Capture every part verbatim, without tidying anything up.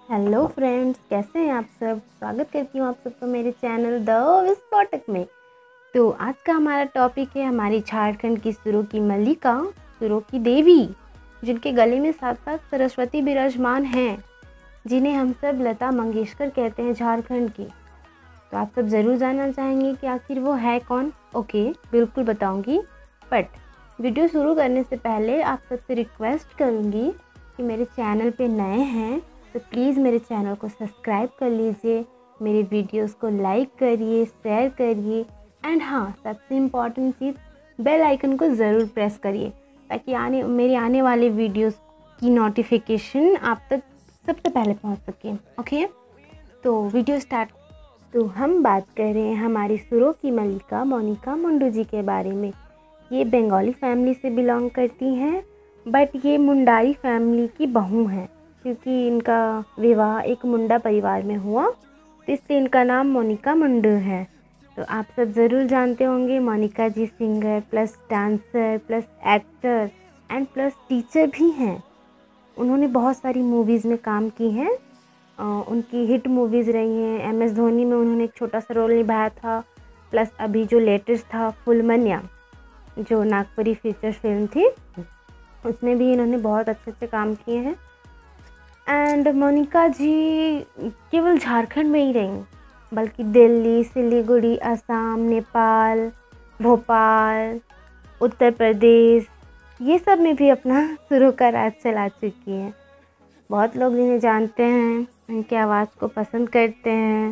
Hello friends, कैसे हैं आप सब। स्वागत करती हूँ आप सबका मेरे चैनल द विस्फोटक में। तो आज का हमारा टॉपिक है हमारी झारखंड की सुरों की मल्लिका, सुरों की देवी, जिनके गले में साथ साथ सरस्वती विराजमान हैं, जिन्हें हम सब लता मंगेशकर कहते हैं झारखंड की। तो आप सब ज़रूर जानना चाहेंगे कि आखिर वो है कौन। ओके, बिल्कुल बताऊँगी, बट वीडियो शुरू करने से पहले आप सबसे रिक्वेस्ट करूँगी कि मेरे चैनल पे नए हैं तो प्लीज़ मेरे चैनल को सब्सक्राइब कर लीजिए, मेरे वीडियोस को लाइक करिए, शेयर करिए, एंड हाँ, सबसे इम्पॉर्टेंट चीज़ बेल आइकन को ज़रूर प्रेस करिए ताकि आने मेरे आने वाले वीडियोस की नोटिफिकेशन आप तक सबसे पहले पहुंच सके। ओके, तो वीडियो स्टार्ट। तो हम बात कर रहे हैं हमारी सुरों की मल्लिका मोनिका मुंडू जी के बारे में। ये बंगाली फैमिली से बिलोंग करती हैं, बट ये मुंडारी फैमिली की बहू हैं, क्योंकि इनका विवाह एक मुंडा परिवार में हुआ, तो इसलिए इनका नाम मोनिका मुंडू है। तो आप सब ज़रूर जानते होंगे Monika ji singer plus dancer plus actor and plus teacher भी हैं। उन्होंने बहुत सारी मूवीज़ में काम की हैं। उनकी हिट मूवीज़ रही हैं। एम एस धोनी में उन्होंने एक छोटा सा रोल निभाया था, प्लस अभी जो लेटेस्ट था फुलमनिया, जो नागपुरी फीचर फिल्म थी, उसमें भी इन्होंने बहुत अच्छे अच्छे काम किए हैं। एंड मोनिका जी केवल झारखंड में ही रहीं, बल्कि दिल्ली, सिलीगुड़ी, असम, नेपाल, भोपाल, उत्तर प्रदेश, ये सब में भी अपना सुरों का राज चला चुकी हैं। बहुत लोग इन्हें जानते हैं, इनकी आवाज़ को पसंद करते हैं।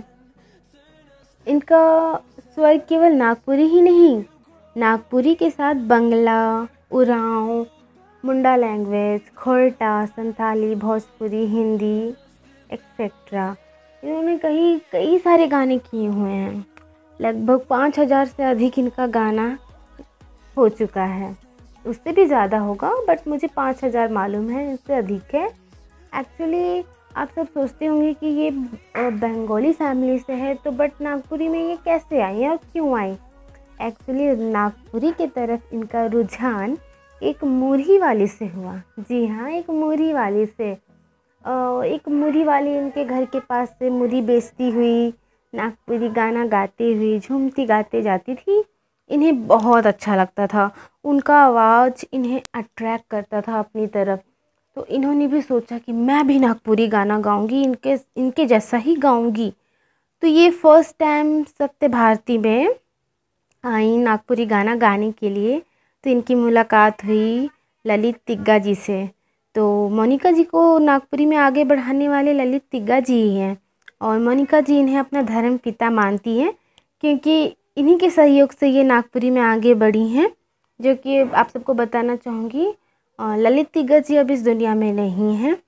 इनका स्वर केवल नागपुरी ही नहीं, नागपुरी के साथ बंगला, उरांव, मुंडा लैंग्वेज, खोरटा, संथाली, भोजपुरी, हिंदी एक्सेट्रा, इन्होंने कई कई सारे गाने किए हुए हैं। लगभग पाँच हज़ार से अधिक इनका गाना हो चुका है। उससे भी ज़्यादा होगा, बट मुझे पाँच हज़ार मालूम है, इससे अधिक है। एक्चुअली आप सब सोचते होंगे कि ये बंगाली फैमिली से है, तो बट नागपुरी में ये कैसे आई और क्यों आई। एक्चुअली नागपुरी की तरफ इनका रुझान एक मुरही वाली से हुआ। जी हाँ, एक मुरही वाली से। एक मुरही वाली इनके घर के पास से मुरही बेचती हुई, नागपुरी गाना गाती हुई, झूमती गाते जाती थी। इन्हें बहुत अच्छा लगता था, उनका आवाज़ इन्हें अट्रैक्ट करता था अपनी तरफ। तो इन्होंने भी सोचा कि मैं भी नागपुरी गाना गाऊंगी, इनके इनके जैसा ही गाऊंगी। तो ये फर्स्ट टाइम सत्य भारती में आई नागपुरी गाना गाने के लिए। तो इनकी मुलाकात हुई ललित तिग्गा जी से। तो मोनिका जी को नागपुरी में आगे बढ़ाने वाले ललित तिग्गा जी ही हैं, और मोनिका जी इन्हें अपना धर्म पिता मानती हैं, क्योंकि इन्हीं के सहयोग से ये नागपुरी में आगे बढ़ी हैं। जो कि आप सबको बताना चाहूँगी, ललित तिग्गा जी अब इस दुनिया में नहीं हैं।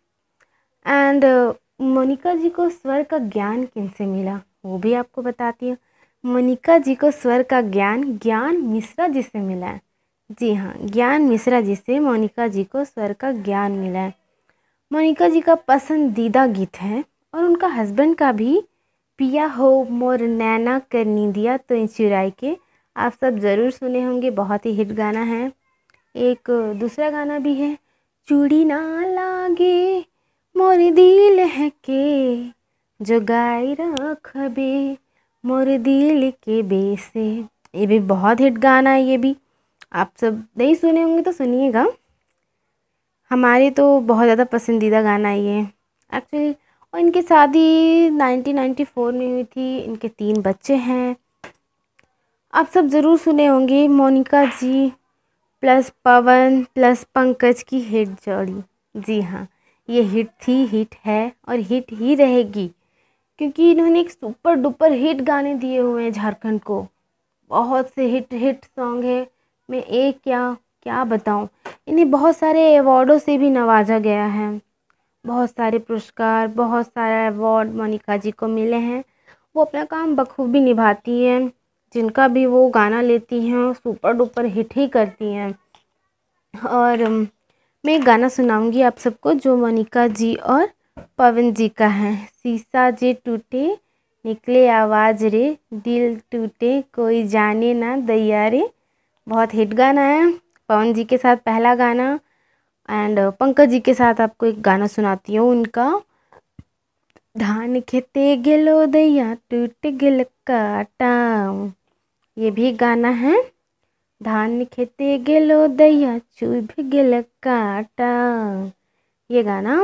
एंड मोनिका जी को स्वर का ज्ञान किन से मिला, वो भी आपको बताती हूँ। मोनिका जी को स्वर का ज्ञान ज्ञान मिश्रा जी से मिला है। जी हाँ, ज्ञान मिश्रा जी से मोनिका जी को स्वर का ज्ञान मिला है। मोनिका जी का पसंदीदा गीत है, और उनका हस्बैंड का भी, पिया हो मोर नैना करनी दिया तो चुराई के, आप सब ज़रूर सुने होंगे, बहुत ही हिट गाना है। एक दूसरा गाना भी है, चूड़ी ना लागे मोर दिल है के, जो गाय रखबे मोर दिल के बेसे, ये भी बहुत हिट गाना है। ये भी आप सब नहीं सुने होंगे तो सुनिएगा, हमारे तो बहुत ज़्यादा पसंदीदा गाना है ये एक्चुअली। और इनकी शादी नाइनटीन नाइंटी फोर में हुई थी। इनके तीन बच्चे हैं। आप सब ज़रूर सुने होंगे मोनिका जी प्लस पवन प्लस पंकज की हिट जोड़ी। जी हाँ, ये हिट थी, हिट है और हिट ही रहेगी, क्योंकि इन्होंने एक सुपर डुपर हिट गाने दिए हुए हैं झारखंड को। बहुत से हिट हिट सॉन्ग है, मैं एक क्या क्या बताऊं। इन्हें बहुत सारे अवार्डों से भी नवाजा गया है, बहुत सारे पुरस्कार, बहुत सारे अवार्ड मोनिका जी को मिले हैं। वो अपना काम बखूबी निभाती हैं, जिनका भी वो गाना लेती हैं सुपर डुपर हिट ही करती हैं। और मैं एक गाना सुनाऊंगी आप सबको, जो मोनिका जी और पवन जी का है। शीशा जे टूटे निकले आवाज़ रे, दिल टूटे कोई जाने ना दैया रे, बहुत हिट गाना है। पवन जी के साथ पहला गाना, एंड पंकज जी के साथ आपको एक गाना सुनाती हूँ उनका, धान खेते गेलो दैया टूट गेल काटा। ये भी गाना है। धान खेते गेलो दैया चुभ गेल काटा, ये गाना।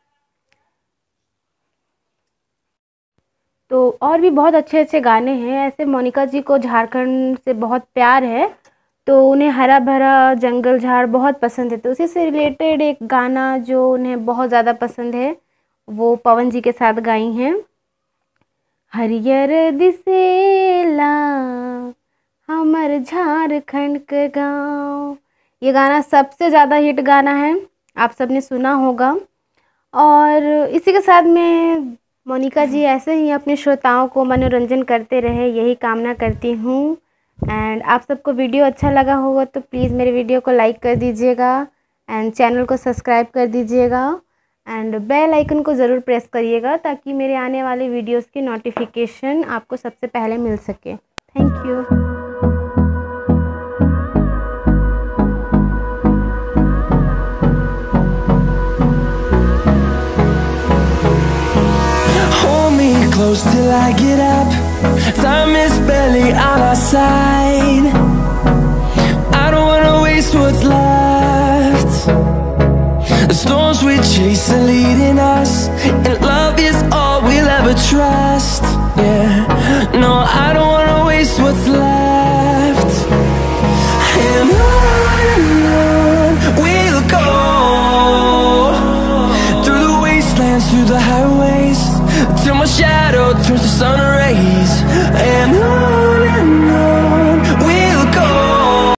तो और भी बहुत अच्छे अच्छे गाने हैं। ऐसे मोनिका जी को झारखंड से बहुत प्यार है, तो उन्हें हरा भरा जंगल झाड़ बहुत पसंद है। तो उसी से रिलेटेड एक गाना जो उन्हें बहुत ज़्यादा पसंद है वो पवन जी के साथ गाई हैं। हरियर दिसेला हमर झारखंड के गाँव, ये गाना सबसे ज़्यादा हिट गाना है, आप सबने सुना होगा। और इसी के साथ में मोनिका जी ऐसे ही अपने श्रोताओं को मनोरंजन करते रहे, यही कामना करती हूँ। एंड आप सबको वीडियो अच्छा लगा होगा तो प्लीज़ मेरे वीडियो को लाइक कर दीजिएगा एंड चैनल को सब्सक्राइब कर दीजिएगा एंड बेल आइकन को ज़रूर प्रेस करिएगा ताकि मेरे आने वाले वीडियोस की नोटिफिकेशन आपको सबसे पहले मिल सके। Thank you. Close till I get up, time is barely on our side. I don't wanna waste what's left. The storms we chase are leading us, and love is all we'll ever trust. Yeah, no, I don't wanna waste what's left.